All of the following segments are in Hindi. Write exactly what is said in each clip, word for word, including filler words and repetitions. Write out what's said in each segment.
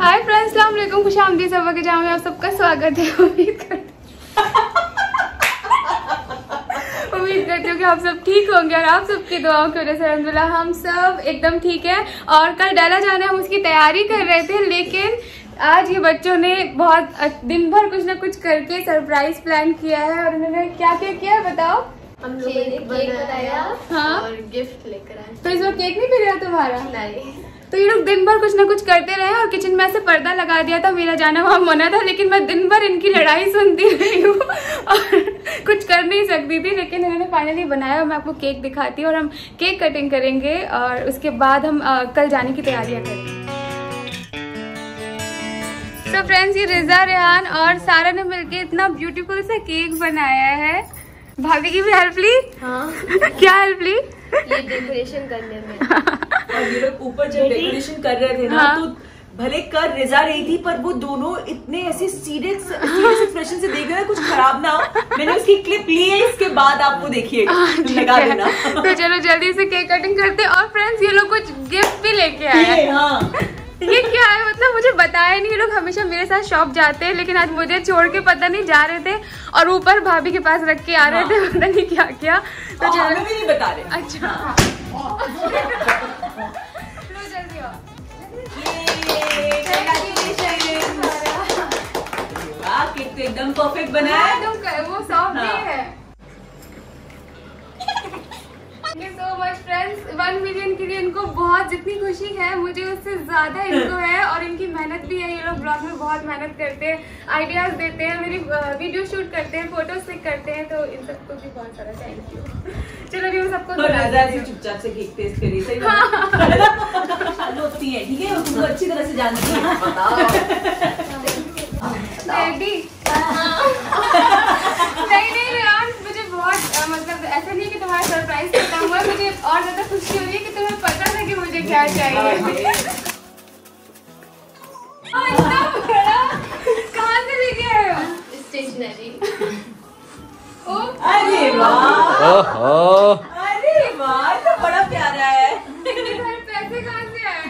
हाय फ्रेंड्स, अस्सलाम वालेकुम, खुशामदीद सब के जहाँ में आप सबका स्वागत है। उम्मीद कर उम्मीद करती हूँ कि आप सब ठीक होंगे और आप सबकी दुआओं की वजह से अल्हम्दुलिल्लाह हम सब एकदम ठीक है। और कल डाला जाना हम उसकी तैयारी कर रहे थे, लेकिन आज ये बच्चों ने बहुत दिन भर कुछ ना कुछ करके सरप्राइज प्लान किया है। और उन्होंने क्या क्या किया है बताओ? हम लोगों ने केक बनाया, हाँ, और गिफ्ट लेकर आए। तो इस बार केक नहीं मिल रहा तुम्हारा? नहीं। तो ये लोग दिन भर कुछ ना कुछ करते रहे और किचन में ऐसे पर्दा लगा दिया था। मेरा जाना वहाँ मना था, लेकिन मैं दिन भर इनकी लड़ाई सुनती रही हूँ और कुछ कर नहीं सकती थी। लेकिन इन्होंने फाइनली बनाया और मैं आपको केक दिखाती हूँ और हम केक कटिंग करेंगे और उसके बाद हम आ, कल जाने की तैयारियां करेंगे। तो फ्रेंड्स, ये रिजा, रेहान और सारा ने मिलके इतना ब्यूटीफुल सा केक बनाया है। भाभी की भी हेल्प ली? हाँ। क्या हेल्प ली? ये डेकोरेशन करने में। और ये लोग ऊपर जब डेकोरेशन कर रहे थे ना, हाँ। तो भले कर रिजा रही थी, पर वो दोनों इतने ऐसे सीरियस सीरियस एक्सप्रेशन से देख रहे हैं कुछ खराब ना हो। मैंने उसकी क्लिप ली है, इसके बाद आप वो देखिए, लगा देना। तो चलो जल्दी से केक कटिंग करते हैं। और फ्रेंड्स, ये लोग कुछ गिफ्ट भी लेके आए हैं। हाँ। ये क्या है, मतलब मुझे बताया नहीं। ये लोग हमेशा मेरे साथ शॉप जाते हैं, लेकिन आज मुझे छोड़ के पता नहीं जा रहे थे और ऊपर भाभी के पास रख के आ रहे थे, पता नहीं क्या क्या। तो चलो, हमें भी नहीं बता रहे। अच्छा, लो जल्दी आओ। केक तो एकदम परफेक्ट बना है। एकदम वो सॉफ्ट भी है। Thank you so much friends. One million के लिए इनको बहुत जितनी खुशी है मुझे उससे ज्यादा इनको है। और इनकी मेहनत भी है। ये लोग ब्लॉग में बहुत मेहनत करते हैं, आइडियाज देते हैं, मेरी वीडियो शूट करते हैं, फोटोज क्लिक करते हैं। तो इन सबको भी बहुत सारा थैंक यू। चलो अभी हम सबको चुपचाप से केक टेस्ट करिए, सही होती है, ठीक है? तुमको अच्छी तरह से जानती है। रेडी? नहीं नहीं रेहान, मुझे बहुत मतलब ऐसा नहीं है कि तुम्हारा सरप्राइज करता हुआ, मुझे और ज्यादा खुशी हो रही है कि तुम्हें पता था कि मुझे क्या चाहिए। कहाँ से लेके आए हो? स्टेशनरी। अरे वाह, अरे वाह, तो बड़ा प्यारा है। पैसे कहाँ से आए?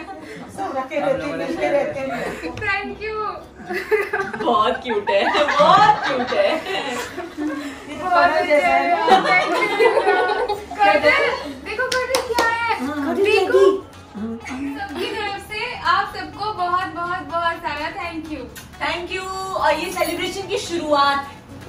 Thank you. बहुत क्यूट है, बहुत क्यूट है। बहुत अच्छा है। देखो कटी क्या है, देखो सबकी तरफ से आप सबको बहुत बहुत बहुत सारा थैंक यू। Thank you. और ये सेलिब्रेशन की शुरुआत।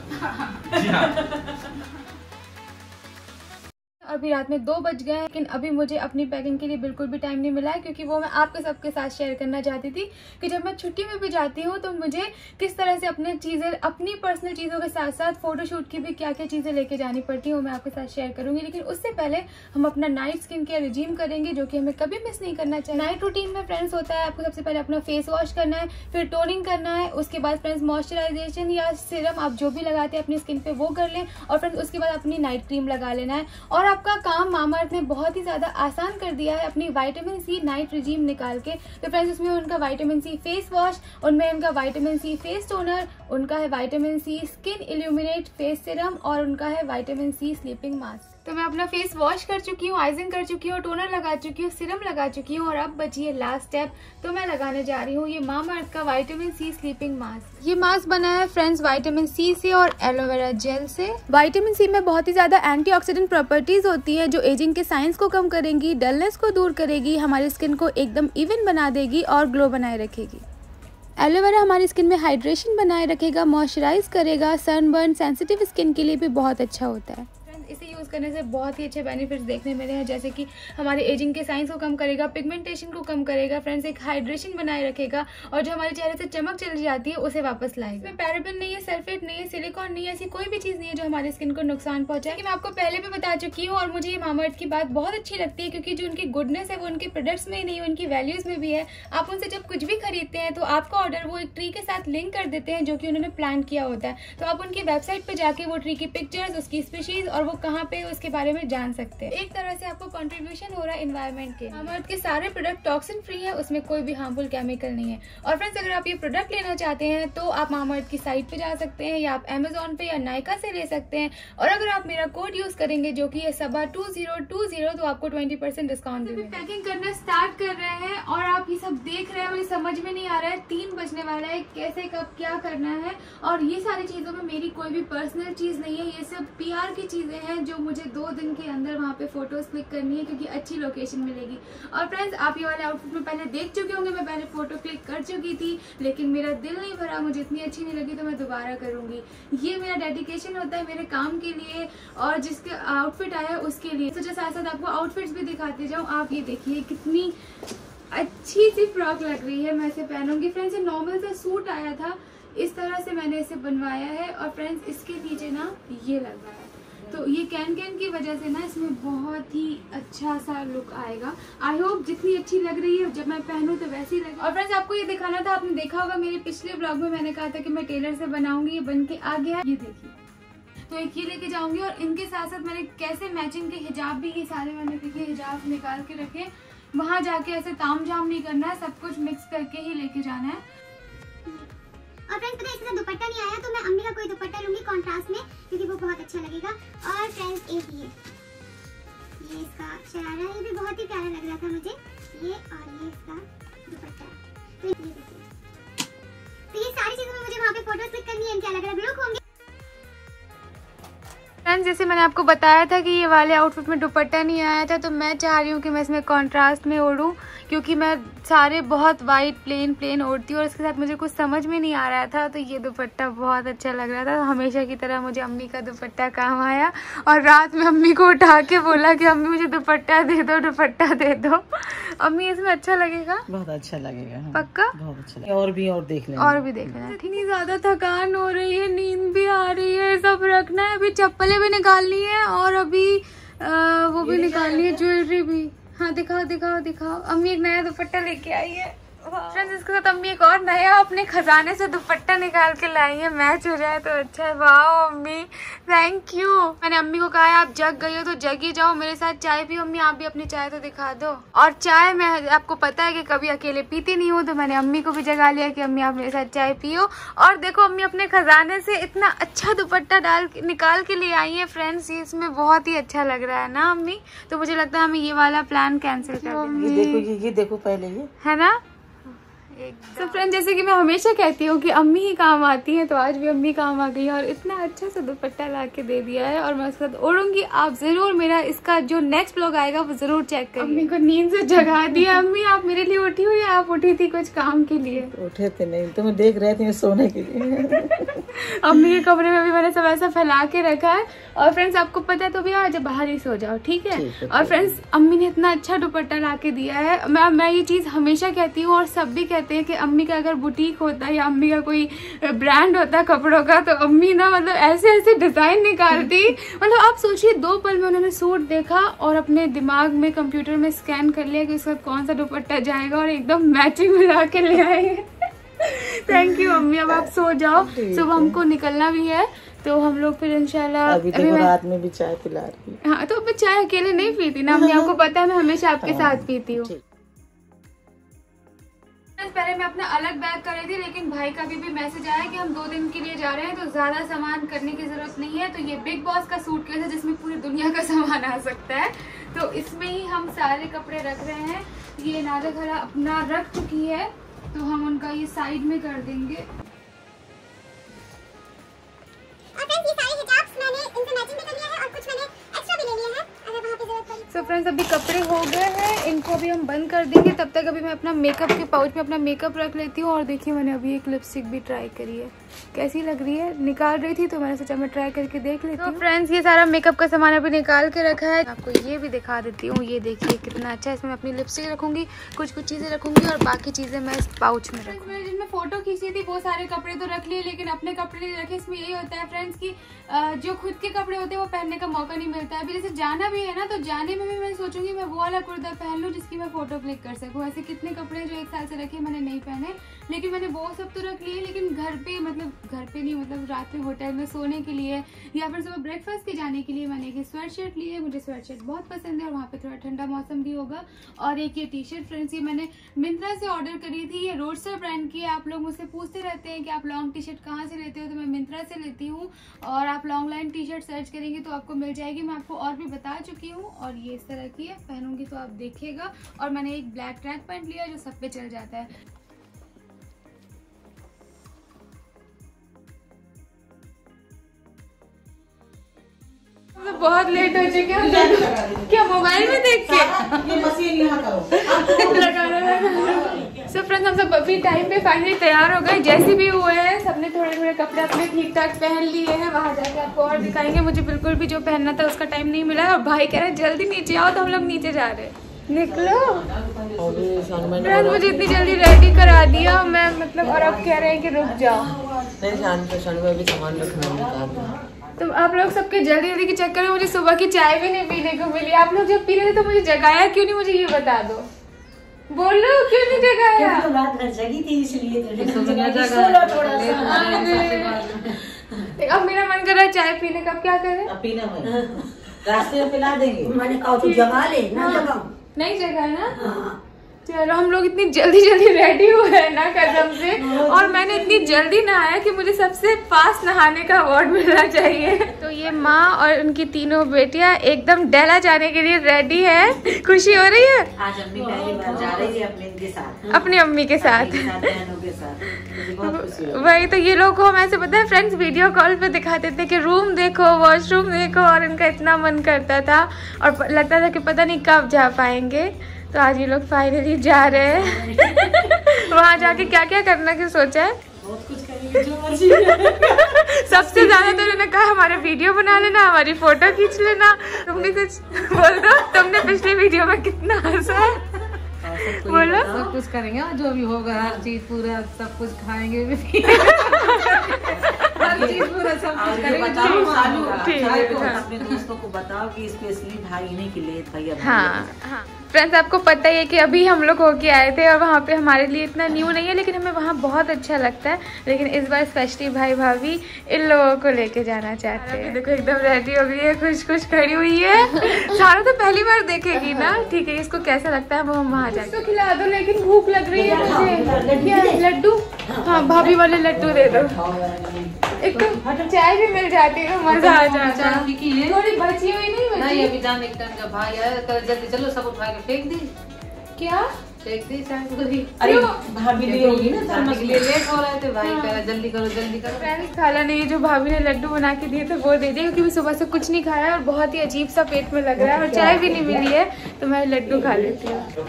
अभी रात में दो बज गए हैं, लेकिन अभी मुझे अपनी पैकिंग के लिए बिल्कुल भी टाइम नहीं मिला है, क्योंकि वो मैं आपके सबके साथ शेयर करना चाहती थी कि जब मैं छुट्टी में भी जाती हूँ तो मुझे किस तरह से अपने चीज़ें, अपनी पर्सनल चीज़ों के साथ साथ फोटोशूट की भी क्या क्या चीज़ें लेके जानी पड़ती हैं, वो मैं आपके साथ शेयर करूंगी। लेकिन उससे पहले हम अपना नाइट स्किन केयर रिजीम करेंगे, जो कि हमें कभी मिस नहीं करना चाहिए। नाइट रूटीन में फ्रेंड्स होता है, आपको सबसे पहले अपना फेस वॉश करना है, फिर टोनिंग करना है, उसके बाद फ्रेंड्स मॉइस्चराइजेशन या सीरम आप जो भी लगाते हैं अपनी स्किन पे वो कर लें, और फ्रेंड्स उसके बाद अपनी नाइट क्रीम लगा लेना है। और आपका काम मामाअर्थ ने बहुत ही ज्यादा आसान कर दिया है अपनी विटामिन सी नाइट रिजीम निकाल के। तो फ्रेंड्स उसमें उनका विटामिन सी फेस वॉश, उनमें उनका विटामिन सी फेस टोनर, उनका है vitamin C skin illuminate face serum और उनका है विटामिन सी स्लीपिंग मास्क। तो मैं अपना फेस वॉश कर चुकी हूँ, आइजिंग कर चुकी हूँ, टोनर लगा चुकी हूँ, सीरम लगा चुकी हूँ और अब बची है लास्ट स्टेप। तो मैं लगाने जा रही हूँ ये मामाअर्थ का विटामिन सी स्लीपिंग मास्क। ये मास्क बना है फ्रेंड्स विटामिन सी से और एलोवेरा जेल से। विटामिन सी में बहुत ही ज्यादा एंटीऑक्सीडेंट प्रॉपर्टीज होती है, जो एजिंग के साइंस को कम करेंगी, डलनेस को दूर करेगी, हमारी स्किन को एकदम इवन बना देगी और ग्लो बनाए रखेगी। एलोवेरा हमारी स्किन में हाइड्रेशन बनाए रखेगा, मॉइस्चराइज करेगा, सनबर्न सेंसिटिव स्किन के लिए भी बहुत अच्छा होता है। इसे यूज करने से बहुत ही अच्छे बेनिफिट्स देखने मिले हैं, जैसे कि हमारे एजिंग के साइंस को कम करेगा, पिगमेंटेशन को कम करेगा, फ्रेंड्स एक हाइड्रेशन बनाए रखेगा और जो हमारे चेहरे से चमक चली जाती है उसे वापस लाएगा। इसमें पैराबेन नहीं है, सल्फेट नहीं है, सिलिकॉन नहीं है, ऐसी कोई भी चीज नहीं है जो हमारी स्किन को नुकसान पहुंचाए। मैं आपको पहले भी बता चुकी हूँ और मुझे ये मामाअर्थ की बात बहुत अच्छी लगती है, क्योंकि जो उनकी गुडनेस है वो उनके प्रोडक्ट्स में ही नहीं, उनकी वैल्यूज में भी है। आप उनसे जब कुछ भी खरीदते हैं तो आपका ऑर्डर वो एक ट्री के साथ लिंक कर देते हैं, जो कि उन्होंने प्लान किया होता है। तो आप उनकी वेबसाइट पे जाके वो ट्री की पिक्चर्स, उसकी स्पीशीज और वो कहाँ पे उसके बारे में जान सकते हैं। एक तरह से आपको कंट्रीब्यूशन हो रहा है एनवायरनमेंट के। मामाअर्थ के सारे प्रोडक्ट टॉक्सिन फ्री है, उसमें कोई भी हार्मफुल केमिकल नहीं है। और फ्रेंड्स अगर आप ये प्रोडक्ट लेना चाहते हैं तो आप मामाअर्थ की साइट पे जा सकते हैं, या आप अमेजोन पे या नायका से ले सकते हैं। और अगर आप मेरा कोड यूज करेंगे जो कि है Saba two zero two zero, तो आपको ट्वेंटी परसेंट डिस्काउंट देंगे। पैकिंग करना स्टार्ट कर रहे हैं और आप ये सब देख रहे हैं, मुझे समझ में नहीं आ रहा है, तीन बजने वाला है, कैसे कब क्या करना है। और ये सारी चीज़ों में मेरी कोई भी पर्सनल चीज़ नहीं है, ये सब पीआर की चीज़ें हैं जो मुझे दो दिन के अंदर वहाँ पे फोटोज़ क्लिक करनी है क्योंकि अच्छी लोकेशन मिलेगी। और फ्रेंड्स आप ये वाले आउटफिट में पहले देख चुके होंगे, मैं पहले फ़ोटो क्लिक कर चुकी थी लेकिन मेरा दिल नहीं भरा, मुझे इतनी अच्छी नहीं लगी तो मैं दोबारा करूँगी। ये मेरा डेडिकेशन होता है मेरे काम के लिए और जिसके आउटफिट आया उसके लिए। सोचा साथ साथ आपको आउटफिट्स भी दिखाते जाऊँ। आप ये देखिए कितनी अच्छी सी फ्रॉक लग रही है, मैं इसे पहनूंगी। फ्रेंड्स ये नॉर्मल सा सूट आया था, इस तरह से मैंने इसे बनवाया है और फ्रेंड्स इसके नीचे ना ये लग रहा है, तो ये कैन कैन की वजह से ना इसमें बहुत ही अच्छा सा लुक आएगा। आई होप जितनी अच्छी लग रही है जब मैं पहनूं तो वैसी लगे। और फ्रेंड्स आपको ये दिखाना था, आपने देखा होगा मेरे पिछले ब्लॉग में मैंने कहा था कि मैं टेलर से बनाऊंगी, ये बन के आ गया है, ये देखिए। तो एक ये लेके जाऊंगी और इनके साथ साथ मैंने कैसे मैचिंग के हिजाब भी, ये सारे मैंने देखिए हिजाब निकाल के रखे, वहाँ जाके ऐसे ताम झाम नहीं करना है, सब कुछ मिक्स करके ही लेके जाना है। और फ्रेंड्स पता है इसके साथ दुपट्टा नहीं आया तो मैं अम्मी का कोई दुपट्टा लूंगी कॉन्ट्रास्ट में क्योंकि वो बहुत अच्छा लगेगा। और फ्रेंड्स एक ये ये इसका शरारा, ये भी बहुत ही प्यारा लग रहा था मुझे, ये और ये इसका दुपट्टा। तो ये देखिए, तो ये सारी चीजों में मुझे वहाँ पे फोटो क्लिक करनी है, इनके अलग अलग लुक होंगे। फ्रेंड्स जैसे मैंने आपको बताया था कि ये वाले आउटफिट में दुपट्टा नहीं आया था, तो मैं चाह रही हूँ कि मैं इसमें कॉन्ट्रास्ट में ओढ़ूँ क्योंकि मैं सारे बहुत वाइट प्लेन प्लेन ओढ़ती हूँ और इसके साथ मुझे कुछ समझ में नहीं आ रहा था। तो ये दुपट्टा बहुत अच्छा लग रहा था, हमेशा की तरह मुझे अम्मी का दुपट्टा काम आया और रात में अम्मी को उठा के बोला कि अम्मी मुझे दुपट्टा दे दो, दुपट्टा दे दो। अम्मी इसमें अच्छा लगेगा? बहुत अच्छा लगेगा। हाँ, पक्का? बहुत अच्छा लगेगा। और भी और देख लेंगे। और भी देख लेना। इतनी ज्यादा थकान हो रही है, नींद भी आ रही है, सब रखना है, अभी चप्पलें भी निकालनी है और अभी आ, वो भी निकालनी है, ज्वेलरी भी। हाँ दिखाओ दिखाओ दिखाओ। अम्मी एक नया दुपट्टा लेके आई है फ्रेंड्स, इसके साथ अम्मी एक और नया अपने खजाने से दुपट्टा निकाल के लाई है, मैच हो जाए तो अच्छा है। वाह अम्मी थैंक यू। मैंने अम्मी को कहा है आप जग गई हो तो जग ही जाओ, मेरे साथ चाय पियो। अम्मी आप भी अपनी चाय तो दिखा दो। और चाय मैं आपको पता है कि कभी अकेले पीती नहीं हूँ, तो मैंने अम्मी को भी जगा लिया कि अम्मी आप मेरे साथ चाय पियो। और देखो अम्मी अपने खजाने से इतना अच्छा दुपट्टा डाल निकाल के ले आई है फ्रेंड्स, ये इसमें बहुत ही अच्छा लग रहा है ना अम्मी। तो मुझे लगता है हमें ये वाला प्लान कैंसिल कर देना। ये देखो ये, ये देखो पहले ये है ना। तो फ्रेंड जैसे कि मैं हमेशा कहती हूँ कि अम्मी ही काम आती हैं, तो आज भी अम्मी काम आ गई है और इतना अच्छा सा दुपट्टा ला के दे दिया है और मैं उसके साथ ओढ़ूंगी। आप जरूर मेरा इसका जो नेक्स्ट ब्लॉग आएगा वो जरूर चेक करिए। अम्मी को नींद से जगा दिया। अम्मी आप मेरे लिए उठी हुई, आप उठी थी कुछ काम के लिए? उठे थे नहीं, तो मैं देख रहे थे सोने के लिए। अम्मी के कमरे में भी मैंने सब ऐसा फैला के रखा है। और फ्रेंड्स आपको पता है तो भी आज बाहर ही सो जाओ, ठीक है? और फ्रेंड्स अम्मी ने इतना अच्छा दुपट्टा ला के दिया है। मैं मैं ये चीज हमेशा कहती हूँ और सब भी कहते हैं कि अम्मी का अगर बुटीक होता या अम्मी का कोई ब्रांड होता कपड़ों का तो अम्मी ना मतलब ऐसे ऐसे डिजाइन निकालती। मतलब आप सोचिए दो पल में उन्होंने सूट देखा और अपने दिमाग में कंप्यूटर में स्कैन कर लिया कि उसका कौन सा दुपट्टा जाएगा और एकदम मैचिंग मिला के ले आए। थैंक यू अम्मी। अब आप सो जाओ, सुबह हमको निकलना भी है तो हम लोग फिर इंशाल्लाह। अभी देखो रात में भी चाय पिला रही है। हाँ तो मैं चाय अकेले नहीं पीती ना अम्मी, आपको पता है मैं हमेशा आपके साथ पीती हूँ। पहले मैं अपना अलग बैग कर रही थी लेकिन भाई का भी, भी मैसेज आया कि हम दो दिन के लिए जा रहे हैं तो ज्यादा सामान करने की जरूरत नहीं है। तो ये बिग बॉस का सूटकेस है जिसमें पूरी दुनिया का सामान आ सकता है, तो इसमें ही हम सारे कपड़े रख रहे हैं। ये नाजा खरा अपना रख चुकी है तो हम उनका ये साइड में कर देंगे। सो फ्रेंड्स अभी कपड़े हो गए हैं, इनको भी हम बंद कर देंगे। तब तक अभी मैं अपना मेकअप के पाउच में अपना मेकअप रख लेती हूँ। और देखिए मैंने अभी एक लिपस्टिक भी ट्राई करी है, कैसी लग रही है। निकाल रही थी तो मैंने सोचा मैं ट्राई करके देख लेती हूँ। तो फ्रेंड्स ये सारा मेकअप का सामान अभी निकाल के रखा है, आपको ये भी दिखा देती हूँ। ये देखिए कितना अच्छा है, इसमें मैं अपनी लिपस्टिक रखूंगी, कुछ कुछ चीजें रखूंगी और बाकी चीजें मैं इस पाउच में रखूंगी। जिसमें फोटो खींची थी वो सारे कपड़े तो रख लिए लेकिन अपने कपड़े नहीं रखे। इसमें यही होता है फ्रेंड्स की जो खुद के कपड़े होते हैं वो पहनने का मौका नहीं मिलता है। अभी जैसे जाना भी है ना तो जाने में भी मैं सोचूंगी मैं वो वाला कुर्ता पहन लूं जिसकी मैं फोटो क्लिक कर सकूं। ऐसे कितने कपड़े जो एक साल से रखे मैंने नहीं पहने, लेकिन मैंने वो सब तो रख लिए। लेकिन घर पे मतलब घर पे नहीं मतलब रात में होटल में सोने के लिए या फिर सुबह ब्रेकफास्ट के जाने के लिए मैंने एक स्वेट शर्ट ली है। मुझे स्वेट शर्ट बहुत पसंद है और वहाँ पे थोड़ा ठंडा मौसम भी होगा। और एक ये टी शर्ट फ्रेंड्स ये मैंने मिंत्रा से ऑर्डर करी थी, ये रोडस्टर ब्रांड की है। आप लोग मुझसे पूछते रहते हैं कि आप लॉन्ग टी शर्ट कहाँ से लेते हो, तो मैं मिंत्रा से लेती हूँ। और आप long line T shirt search करेंगे तो आपको मिल जाएगी, मैं आपको और भी बता चुकी हूँ। और ये इस तरह की है, पहनूंगी तो आप देखिएगा। और मैंने एक ब्लैक ट्रैक पैंट लिया जो सब पे चल जाता है। बहुत लेट हो चुके हैं। क्या मोबाइल में देख के ये मशीन यहाँ करो सो फ्रेंड्स, हम सब अभी टाइम पे फाइनली तैयार हो गए। जैसे भी हुए हैं सबने थोड़े थोड़े कपड़े अपने ठीक ठाक पहन लिए हैं। वहाँ जाके आपको और दिखाएंगे। मुझे बिल्कुल भी जो पहनना था उसका टाइम नहीं मिला है और भाई कह रहे हैं जल्दी नीचे आओ, तो हम लोग नीचे जा रहे हैं। निकलो फ्रेंड्स, मुझे इतनी जल्दी रेडी करा दिया मैं, मतलब और अब कह रहे हैं कि रुक जाओ। नहीं शान पे शान में भी सामान रखना। तो आप लोग सबके जल्दी जल्दी के चक्कर में मुझे सुबह की चाय भी नहीं पीने को मिली। आप लोग जब पी रहे थे तो मुझे जगाया क्यों नहीं, मुझे ये बता दो। बोलो क्यों नहीं जगाया? रात भर जगी थी इसलिए अब मेरा मन कर रहा है चाय पीने का, अब क्या करें? पीना में रास्ते में पिला देंगे। मैंने कहा तू जगा ले ना, जगा नहीं जगा ना। चलो, हम लोग इतनी जल्दी जल्दी रेडी हुए हैं ना कसम से, और मैंने इतनी जल्दी नहाया कि मुझे सबसे फास्ट नहाने का अवार्ड मिलना चाहिए। तो ये माँ और उनकी तीनों बेटियां एकदम डेला जाने के लिए रेडी है। खुशी हो रही है? आज अम्मी पहली बार जा रही है अपने इनके साथ, अपनी अम्मी के साथ, बहनों के साथ। मुझे बहुत खुशी है। वही तो, ये लोग को हम ऐसे पता है फ्रेंड्स वीडियो कॉल पे दिखाते थे कि रूम देखो, वॉशरूम देखो, और इनका इतना मन करता था और लगता था कि पता नहीं कब जा पाएंगे। तो आज ये लोग फाइनली जा रहे हैं। वहाँ जाके क्या क्या करना की सोचा है? बहुत कुछ करेंगे जो मर्जी। सबसे ज्यादा तो उन्होंने कहा हमारे वीडियो बना लेना, हमारी फोटो खींच लेना। तुमने कुछ बोल दो, तुमने पिछली वीडियो में कितना हंसा है? बोलो। सब कुछ करेंगे जो भी होगा, हर चीज पूरा सब कुछ खाएंगे भी। हर चीज पूरा सब कुछ करेंगे। बताओ सालू, ठीक भाई को, है। अपने दोस्तों को बताओ कि स्पेशली भाई इन्हीं के लिए भैया। हाँ हाँ फ्रेंड्स, आपको पता ही है कि अभी हम लोग होके आए थे और वहाँ पे हमारे लिए इतना न्यू नहीं है, लेकिन हमें वहाँ बहुत अच्छा लगता है। लेकिन इस बार स्पेशली भाई भाभी इन लोगों को लेके जाना चाहते हैं। देखो एकदम रेडी हो गई है, खुश खुश खड़ी हुई है। सारा तो पहली बार देखेगी ना। ठीक है, इसको कैसा लगता है वो हम वहाँ जाके तो खिला दो, लेकिन भूख लग रही है मुझे। क्या लड्डू? हाँ, भाभी वाले लड्डू दे दो। एक तो चाय भी मिल जाती है, मजा आ जाता है। थोड़ी बची हुई नहीं बची? नहीं, अभी जाने के टाइम का भाई आया, कल जल्दी चलो सब उठा के फेंक दी। क्या फेंक दी चाय पूरी। अरे भाभी ले होगी ना जाने के लिए लेट हो रहे थे, भाई कह रहा जल्दी करो जल्दी करो। फ्रेंड्स, खाला ने ये जो भाभी ने लड्डू बना के दिए थे वो दे दिए, क्योंकि मैं सुबह से कुछ नहीं खाया और बहुत ही अजीब सा पेट में लग रहा है और चाय भी नहीं मिली है, तो मैं लड्डू खा लेती हूँ।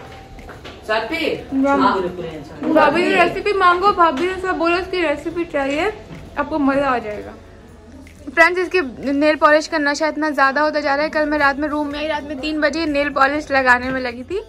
भाभी की रेसिपी मांगो, भाभी ने सब बोला उसकी रेसिपी चाहिए, आपको मजा आ जाएगा। फ्रेंड्स, इसकी नेल पॉलिश का नशा इतना ज्यादा होता जा रहा है। कल मैं रात में रूम में आई, रात में तीन बजे नेल पॉलिश लगाने में लगी थी।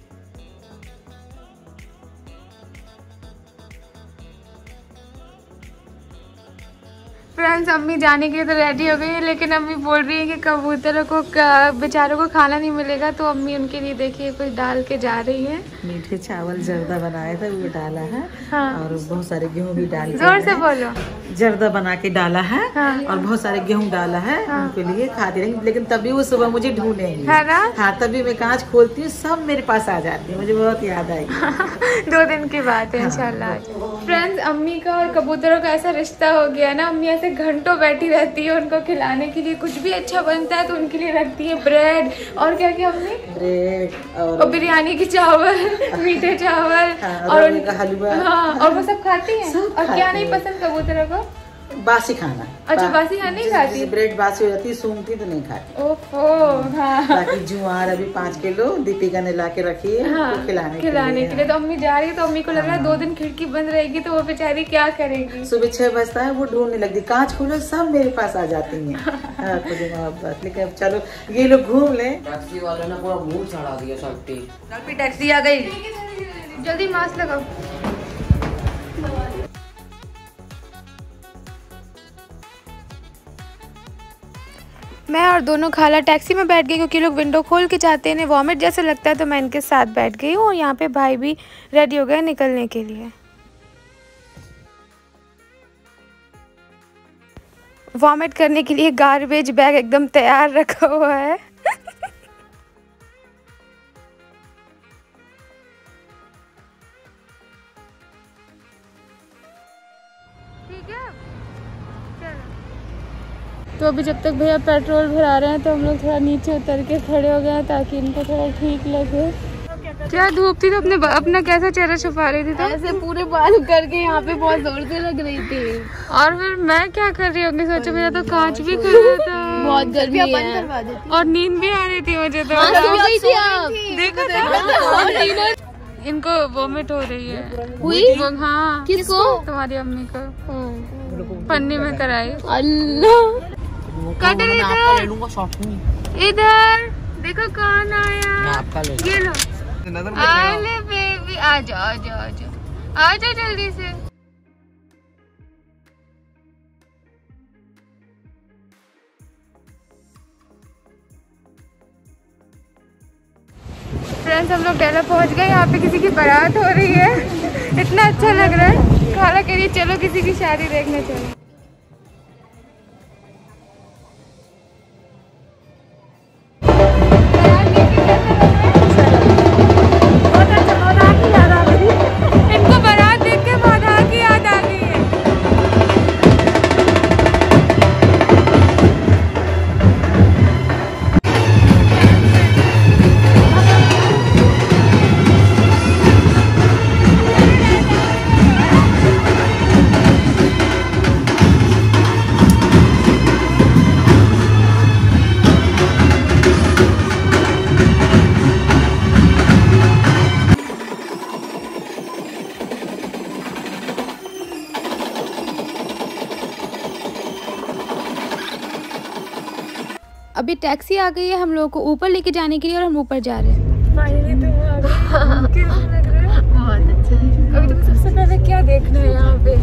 फ्रेंड्स, अम्मी जाने के लिए तो रेडी हो गई है, लेकिन अम्मी बोल रही है कि कबूतरों को बेचारों को खाना नहीं मिलेगा, तो अम्मी उनके लिए देखिए कुछ डाल के जा रही है। मीठे चावल जर्दा बनाया था वो डाला है। हाँ। और बहुत सारे गेहूं भी डाल जोर से बोलो। जर्दा बना के डाला है। हाँ। और बहुत सारे गेहूं डाला है। हाँ। उनके लिए खाती रहेंगी, लेकिन तभी वो सुबह मुझे ढूंढेंगी। है ना? हाँ, तभी मैं कांच खोलती हूँ, सब मेरे पास आ जाती है, मुझे बहुत याद आएगी। दो दिन की बात है इंशाल्लाह। फ्रेंड्स, अम्मी का और कबूतरों का ऐसा रिश्ता हो गया ना, अम्मी ऐसे घंटों बैठी रहती है उनको खिलाने के लिए। कुछ भी अच्छा बनता है तो उनके लिए रखती है ब्रेड और क्या क्या अम्मी, ब्रेड और, और बिरयानी के चावल, मीठे चावल। हाँ, और उनका हलवा। हाँ, और वो सब खाती हैं। सब और क्या खाती नहीं हैं। पसंद कबूतरों को? बासी खाना। अच्छा, बासी खाना नहीं खाती? जैसे ब्रेड बासी हो जाती है, सूंघती तो नहीं खाती। ओफो, हाँ। बाकी जुआर अभी पाँच किलो दीपिका ने ला के रखी है। हाँ, तो खिलाने खिलाने के के लिए। लिए तो अम्मी जा रही है, तो अम्मी को लग रहा है दो दिन खिड़की बंद रहेगी तो वो बेचारी क्या करेगी। सुबह छह बजता है, वो ढूंढने लगती, कांच खोलो सब मेरे पास आ जाती हैं। हाँ, खुद ही मोहब्बत। लेकिन अब चलो ये लोग घूम ले। टैक्सी वाले ने पूरा मूड चढ़ा दिया सबकी। पे टैक्सी आ गई, जल्दी मास्क लगाओ। मैं और दोनों खाला टैक्सी में बैठ गई, क्योंकि लोग विंडो खोल के चाहते हैं, वॉमिट जैसे लगता है, तो मैं इनके साथ बैठ गई हूँ। और यहाँ पे भाई भी रेडी हो गए निकलने के लिए। वॉमिट करने के लिए गार्बेज बैग एकदम तैयार रखा हुआ है। ठीक है, चलो। तो अभी जब तक भैया पेट्रोल भरा रहे हैं तो हम लोग थोड़ा नीचे उतर के खड़े हो गए हैं, ताकि इनको थोड़ा ठीक लगे। क्या धूप थी तो अपने अपना कैसा चेहरा छुपा रही थी? तो ऐसे पूरे बाल करके यहाँ पे बहुत जोर से लग रही थी। और फिर मैं क्या कर रही होंगी, सोचो मेरा तो कांच भी खुला था। बहुत गर्मी है बंद करवा देती। और नींद भी आ रही थी मुझे तो। हाँ, सो गई थी आप। देखो देखो इनको वोमिट हो रही है। हुई? वो हाँ किसको? तुम्हारी अम्मी को पन्नी में कराई। अल्लाह कट इधर देखो कौन आया। ये लो आले बेबी आ जाओ आ जाओ आ जाओ आ जाओ जल्दी से। फ्रेंड्स हम लोग डेला पहुंच गए। यहाँ पे किसी की बारात हो रही है। इतना अच्छा लग रहा है। खाला कह रही चलो किसी की शादी देखने चलो। इनको बारात देख के बाधा की याद आ गई है। अभी टैक्सी आ गई है हम लोगों को ऊपर लेके जाने के लिए और हम ऊपर जा रहे हैं। फाइनली तुम आ गए। कैसा लग रहा है? बहुत अच्छा है। अभी तुम्हें सबसे पहले क्या देखना है यहाँ पे?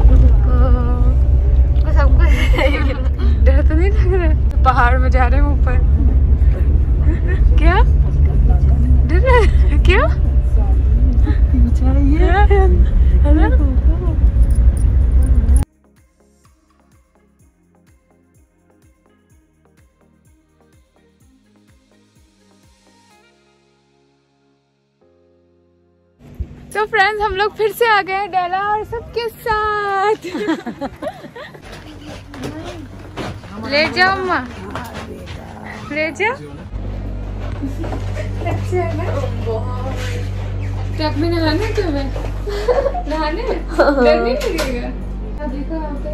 सबको डर तो नहीं लग रहा? पहाड़ में जा रहे हैं ऊपर। क्या डर रहा है? क्या है ना? तो फ्रेंड्स हम लोग फिर से आ गए डेला और सबके साथ। ले जाओ अम्मा ले जाओ। अच्छा है ना? टब में नहाने तुम्हें नहाने डर नहीं लगेगा? देखो यहाँ पे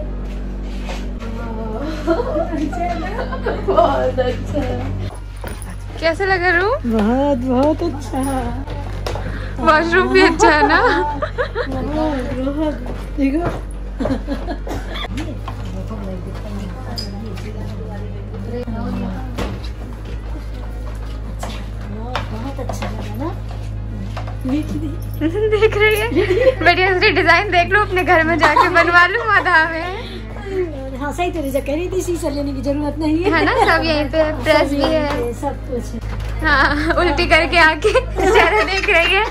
अच्छा है ना? बहुत अच्छा। कैसा लगा रूम? बहुत बहुत अच्छा। वॉशरूम भी अच्छा है ना? देखो बहुत अच्छा लगा ना? देख रही है बढ़िया से डिजाइन देख लो अपने घर में जाके बनवा लूं आधा में। हाँ सही तरह से कह रही थी। शीशा लेने की जरूरत नहीं है। है ना? सब यहीं पे प्रेस भी है सब कुछ। हाँ उल्टी करके आके चेहरा देख रही है।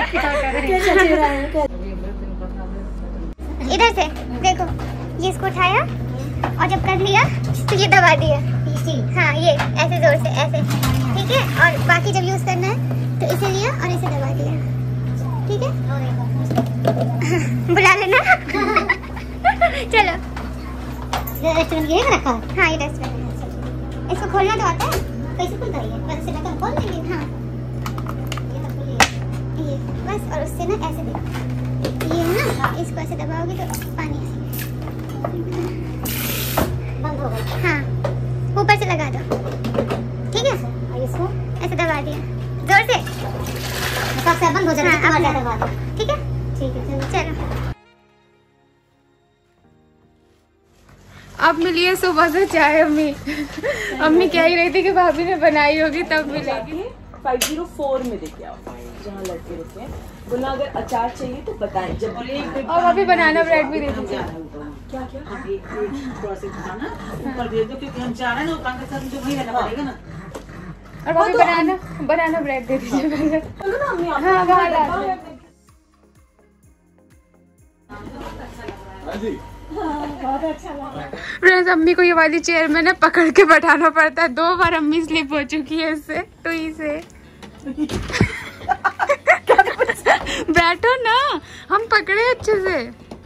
इधर से देखो, ये इसको उठाया और जब कर लिया तो ये दबा दिया। हाँ ये ऐसे जोर से ऐसे, ठीक है। और बाकी जब यूज करना है तो इसे लिया और इसे दबा दिया, ठीक है। बुला लेना। चलो रेस्टोरेंट ये रखा है। हाँ ये रेस्टोरेंट। इसको खोलना तो आता है, कैसे खुलता है? बस इसे ढक्कन खोल देंगे। हाँ ये तो खुल ये बस। और उससे ना ऐसे देखो, ये है ना, इसको ऐसे दबाओगे तो पानी बंद हो गया। हाँ ऊपर से लगा दो, ठीक है। और इसको ऐसे दबा दिया जोर से, सबसे बंद हो जाएगा। हाँ, दबा दो, ठीक है ठीक है। चलो अब मिली है सुबह से चाय। अम्मी अम्मी कह ही रही थी कि भाभी ने बनाई होगी तब मिलेगी। फाइव जीरो फोर में देखे आओ जहाँ लड़के रुके हैं। बोला अगर अचार चाहिए तो बताएं। जब और अभी बनाना ब्रेड भी दे दीजिए। क्या क्या ऊपर भेज दो क्योंकि हम चाह रहे हैं ना दुकान के साथ मुझे वहीं रहना पड़ेगा ना। और भाभी बनाना बनाना ब्रेड दे दीजिए पहले। हाँ वहाँ ला दो। फ्रेंड्स अम्मी को ये वाली चेयर में ना पकड़ के बैठाना पड़ता है। दो बार अम्मी स्लिप हो चुकी है इससे टुई से। बैठो ना, हम पकड़े अच्छे से।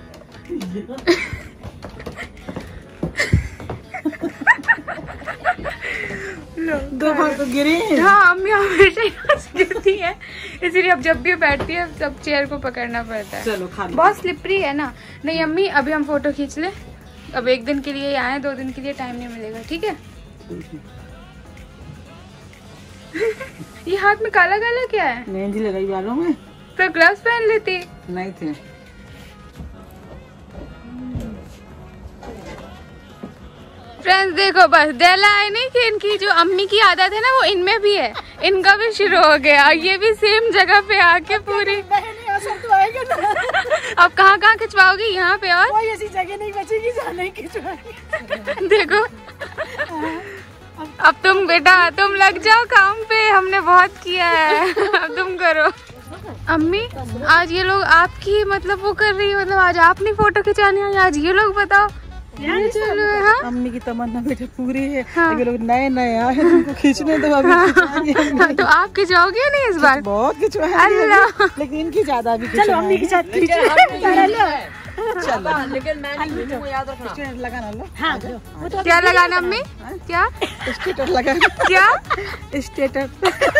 दो बार तो गिरे। हाँ अम्मी हमेशा गिरती है, इसीलिए अब जब भी बैठती है तब चेयर को पकड़ना पड़ता है। चलो खा लो। बहुत स्लिपरी है ना। नहीं अम्मी अभी हम फोटो खींच ले। अब एक दिन के लिए आए, दो दिन के लिए टाइम नहीं मिलेगा, ठीक है। ये हाथ में काला काला क्या है? मेहंदी लगाई बालों में। तो ग्लव्स पहन लेती। नहीं थे। फ्रेंड्स देखो बस डेला है नहीं कि इनकी जो अम्मी की आदत है ना वो इनमें भी है, इनका भी शुरू हो गया। ये भी सेम जगह पे आके पूरी तो आएगा ना। अब कहाँ कहाँ खिंचवाओगी? यहाँ पे और कोई ऐसी जगह नहीं बचेगी जहाँ नहीं खिंचवाएगी। देखो अब तुम बेटा तुम लग जाओ काम पे, हमने बहुत किया है, अब तुम करो। अम्मी आज ये लोग आपकी मतलब वो कर रही है, मतलब आज आप नहीं फोटो खिंचाने आई, आज ये लोग बताओ। चलो हाँ? अम्मी की तमन्ना बेटा पूरी है। हाँ। अगर लोग नए नए आए हैं उनको खींचने दो। अभी हाँ, तो आप खिंचवाओगे नहीं इस बार? बहुत खिंचवाएंगे अल्लाह। लेकिन इनकी ज्यादा भी चलो अम्मी के साथ चलो लेकिन मैं नहीं भूलूंगा, याद रखना। स्टेटस लगाना लो। हाँ क्या लगाना अम्मी? क्या स्टेटस लगाना। क्या स्टेटस।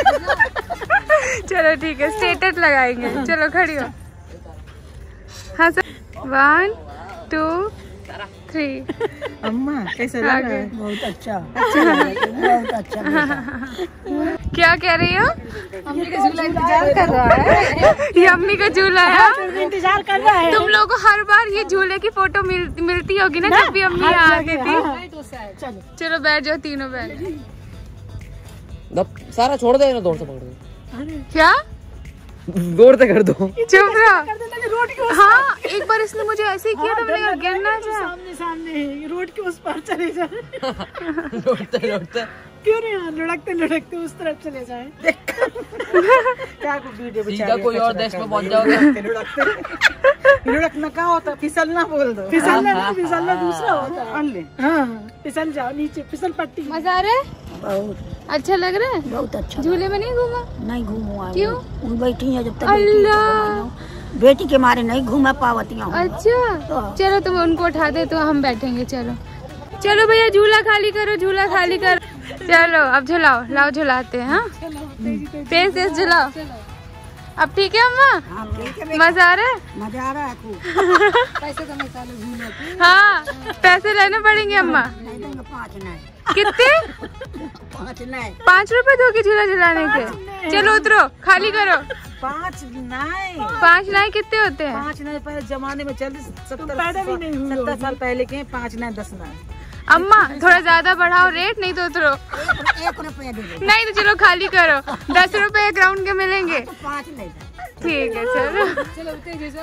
चलो ठीक है स्टेटस लगाएंगे। चलो खड़ी हो। हाँ सर वन टू थ्री। अम्मा कैसा लग रहा है? बहुत अच्छा बहुत अच्छा। क्या कह रही हो? अम्मी का झूला इंतजार कर रहा है। ये अम्मी का झूला है। इंतजार कर रहा है। तुम लोगों को हर बार ये झूले की फोटो मिल, मिलती होगी ना जब भी अम्मी यहाँ आती थी। चलो बैठ जाओ तीनों बैठ। सारा छोड़ दे ना, दौड़ से पकड़ दे। क्या दौड़ से कर दो। चुप रहो। हाँ एक बार इसने मुझे ऐसे ही किया था, मैंने कहा गिरना जा। सामने सामने है, रोड के उस पार चले जाए। लौटते लौटते क्यों नहीं? हाँ लुढ़कते लुढ़कते उस तरफ चले जाए। क्या को वीडियो सीधा कोई और देश में पहुंच जाओगे। लुढ़कना क्या होता? फिसलना बोल दो। फिसलना नहीं, फिसलना दूसरा होता है। हाँ फिसल जाओ नीचे, फिसल पट्टी। मजा आ रहा है? बहुत अच्छा लग रहा है? बहुत अच्छा। झूले में नहीं घूमा? नहीं घूमू। क्यों? वो बैठी है जब तक अल्लाह बेटी के मारे नहीं घूमा पावती हूँ। अच्छा चलो तुम उनको उठा दे तो हम बैठेंगे। चलो चलो भैया झूला खाली करो, झूला खाली करो। चलो अब झुलाओ, लाओ झुलाते हैं। हाँ तेज तेज झुलाओ। अब ठीक है अम्मा? मजा आ रहा है? मजा आ रहा है खूब। पैसे तो निकालो झूले के। हाँ पैसे लेने पड़ेंगे अम्मा। नहीं देंगे पाँच नहीं। कितने? पाँच नहीं। पाँच रुपए दोगे झूला झुलाने के? चलो उतरो खाली करो। पाँच नहीं। पाँच नाई कितने होते हैं? पाँच नहीं पहले जमाने में चलते सत्तर पैदा भी नहीं हुई सत्तर साल पहले के पाँच नहीं दस नहीं। अम्मा थोड़ा ज्यादा बढ़ाओ रेट, नहीं तो उतरो। एक रुपया दे दो। नहीं तो चलो खाली करो, दस रुपए एक राउंड के मिलेंगे। पाँच नहीं। ठीक है चलो। चलो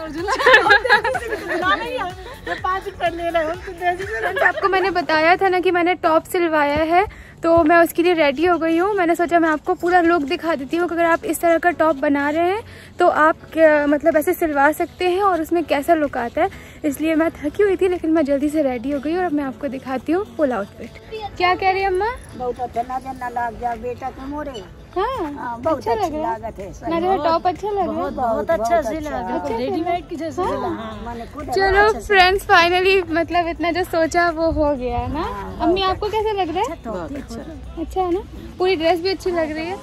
पाँच रुपये ले रहे। आपको मैंने बताया था ना कि मैंने टॉप सिलवाया है, तो मैं उसके लिए रेडी हो गई हूँ। मैंने सोचा मैं आपको पूरा लुक दिखा देती हूँ। अगर आप इस तरह का टॉप बना रहे हैं तो आप मतलब ऐसे सिलवा सकते हैं और उसमें कैसा लुक आता है। इसलिए मैं थकी हुई थी लेकिन मैं जल्दी से रेडी हो गई और अब मैं आपको दिखाती हूँ फुल आउटफिट। क्या कह रही है अम्मा? बहुत अच्छा ना ना लग जा बेटा तुम मोरे। हाँ बहुत अच्छा लग रहा लागत है। है ना? टॉप अच्छा लग रहा है? बहुत अच्छा से लगा, रेडीमेड की जैसे सिला। चलो फ्रेंड्स फाइनली मतलब इतना जो सोचा वो हो गया है ना। अम्मी आपको कैसा लग रहा है? बहुत अच्छा। अच्छा है ना? पूरी ड्रेस भी अच्छी लग रही है।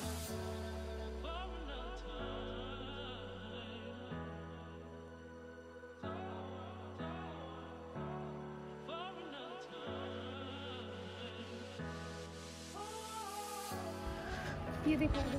ये दिखा दो।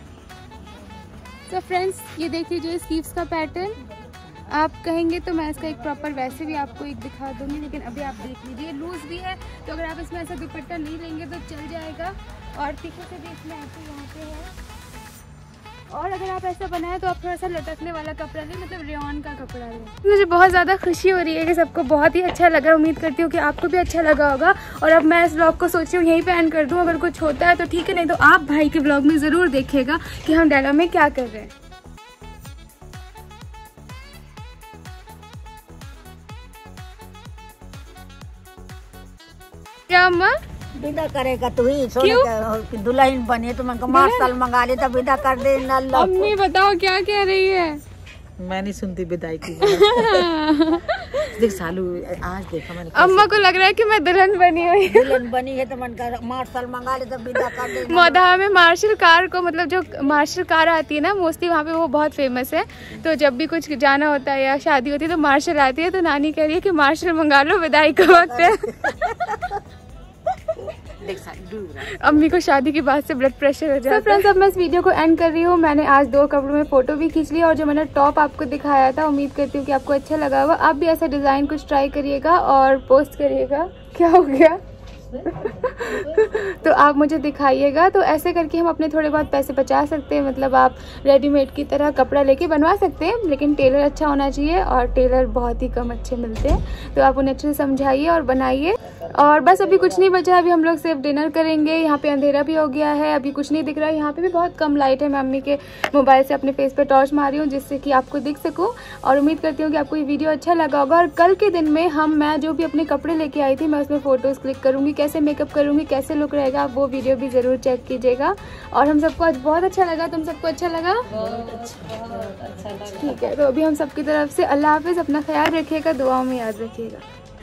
तो फ्रेंड्स ये देखिए जो स्लीव्स का पैटर्न, आप कहेंगे तो मैं इसका एक प्रॉपर वैसे भी आपको एक दिखा दूंगी, लेकिन अभी आप देख लीजिए लूज भी है तो अगर आप इसमें ऐसा दुपट्टा नहीं लेंगे तो चल जाएगा। और पीछे से भी इसमें ऐसे यहाँ पे है। और अगर आप ऐसा बनाए तो आप थोड़ा सा लटकने वाला कपड़ा लें, मतलब रेयॉन का कपड़ा लें। मुझे बहुत ज़्यादा खुशी हो रही है कि सबको बहुत ही अच्छा लगा। उम्मीद करती हूँ कि आपको भी अच्छा लगा होगा। और अब मैं इस व्लॉग को सोच रही हूँ यहीं पे एंड कर दूँ। अगर कुछ होता है तो ठीक है, नहीं तो आप भाई के व्लॉग में ज़रूर देखिएगा कि हम डेला में क्या कर रहे हैं। क्या अम्मा? विदा करेगा तू ही सोने दुल्हन बने तो मैं मार्शल मंगा ले तो विदा कर दे। अम्मी बताओ क्या कह रही है? मैं नहीं सुनती विदाई की। देख सालू आज देखा मैंने। अम्मा को लग रहा है कि मैं दुल्हन बनी हुई दुल्हन बनी है तो मन कर मार्शल मंगा ले तो विदा कर दे। मोधा में मार्शल कार को मतलब जो मार्शल कार आती है ना मोस्टली वहाँ पे वो बहुत फेमस है। तो जब भी कुछ जाना होता है या शादी होती है तो मार्शल आती है। तो नानी कह रही है कि मार्शल मंगा लो विदाई का वक्त है। अम्मी को शादी के बाद से ब्लड प्रेशर हो जाता है। तो फ्रेंड्स अब मैं इस वीडियो को एंड कर रही हूँ। मैंने आज दो कपड़ों में फोटो भी खींच ली और जो मैंने टॉप आपको दिखाया था उम्मीद करती हूँ कि आपको अच्छा लगा होगा। आप भी ऐसा डिज़ाइन कुछ ट्राई करिएगा और पोस्ट करिएगा। क्या हो गया? तो आप मुझे दिखाइएगा। तो ऐसे करके हम अपने थोड़े बहुत पैसे बचा सकते हैं। मतलब आप रेडीमेड की तरह कपड़ा लेके बनवा सकते हैं, लेकिन टेलर अच्छा होना चाहिए और टेलर बहुत ही कम अच्छे मिलते हैं। तो आप उन्हें अच्छे से समझाइए और बनाइए। और बस अभी कुछ नहीं बचा, अभी हम लोग सिर्फ डिनर करेंगे। यहाँ पे अंधेरा भी हो गया है, अभी कुछ नहीं दिख रहा है। यहाँ पे भी बहुत कम लाइट है। मैं अम्मी के मोबाइल से अपने फेस पे टॉर्च मारी हूँ जिससे कि आपको दिख सकूँ। और उम्मीद करती हूँ कि आपको ये वीडियो अच्छा लगा होगा। और कल के दिन में हम मैं जो भी अपने कपड़े लेके आई थी मैं उसमें फ़ोटोज़ क्लिक करूँगी, कैसे मेकअप करूँगी, कैसे लुक रहेगा, आप वो वीडियो भी ज़रूर चेक कीजिएगा। और हम सबको आज बहुत अच्छा लगा। तुम सबको अच्छा लगा? ठीक है, तो अभी हम सबकी तरफ से अल्लाह हाफिज़। अपना ख्याल रखिएगा, दुआओं में याद रखिएगा।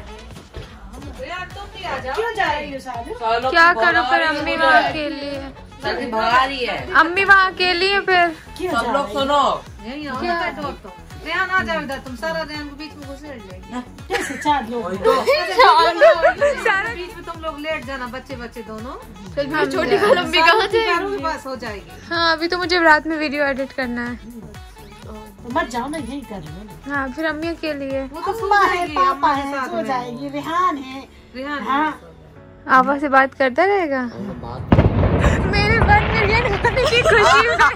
क्यों जा रही हो सालू? क्या करो फिर, अम्मी वहाँ अकेली है। भगा रही है अम्मी वहाँ अकेली है फिर। सब लोग सुनो, रेहान आ जाओ इधर, तुम सारा रेहान को बीच में घुसेड़ लेगी। कैसे चार लोग? सारा बीच में तुम लोग लेट जाना, बच्चे बच्चे दोनों। फिर छोटी वाली अम्मी कहाँ चारों के पास हो जाएगी। हाँ अभी तो मुझे रात में वीडियो एडिट करना है। मत जाओ ना, यही कर लो। हाँ फिर अम्मी अकेली है। वो तो सो अम्मा है, जाएगी, पापा अम्मा के है, साथ सो में। जाएगी। रेहान है। रेहान हाँ आवा से बात करता रहेगा। मेरे बन मिलियन होने की खुशी में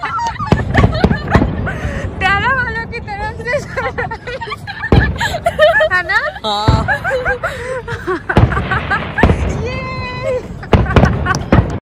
तेरह वालों की तरफ से है ना।